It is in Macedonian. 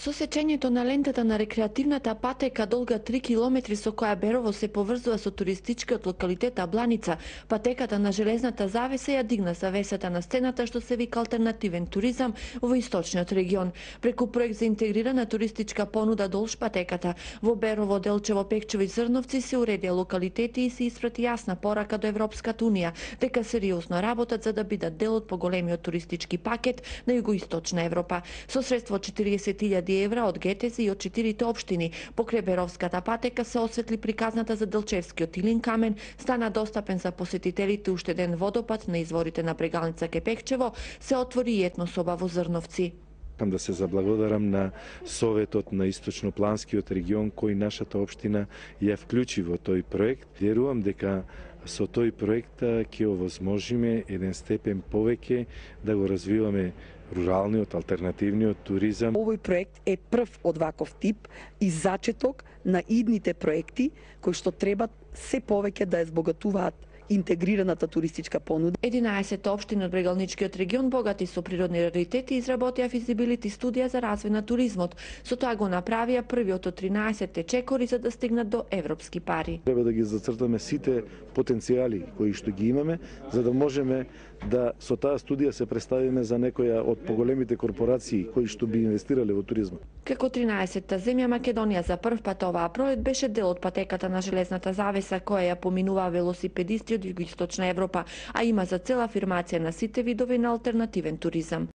Со сечењето на лентата на рекреативната патека долга 3 километри со која Берово се поврзува со туристичкиот локалитет Абланица, патеката на железната завеса ја дигна завесата на стената што се вика алтернативен туризам во источниот регион. Преку проект за интегрирана туристичка понуда долж патеката, во Берово, Делчево, Пекчево и Зрновци се уредија локалитети и се испрати јасна порака до Европската унија дека сериозно работат за да бидат дел од поголемиот туристички пакет на југоисточна Европа. Со средство 40.000 евра од ГТЗ и од 4 општини. Покрај Беровската патека се осветли приказната за Делчевскиот илин камен, стана достапен за посетителите уштеден водопад на изворите на прегалница Кепекчево, се отвори и етнособа во Зрновци. Сакам да се заблагодарам на Советот на Источнопланскиот регион кој нашата општина ја вклучи во тој проект. Верувам дека со тој проект ќе овозможиме еден степен повеќе да го развиваме руралниот, алтернативниот туризам. Овој проект е прв од ваков тип и зачеток на идните проекти кои што треба се повеќе да ја збогатуваат интегрираната туристичка понуда. 11 општини од Брегалничкиот регион богати со природни раритети изработија физибилити студија за развој на туризмот. Со тоа го направија првиот од 13 чекори за да стигнат до европски пари. Треба да ги зацртаме сите потенцијали кои што ги имаме, за да можеме да со таа студија се представиме за некоја од поголемите корпорации кои што би инвестирале во туризмот. Како 13-та земја, Македонија за прв пат оваа пролет беше дел од патеката на железната завеса која ја поминуваа велосипедисти од југоисточна Европа, а има за цел афирмација на сите видови на алтернативен туризам.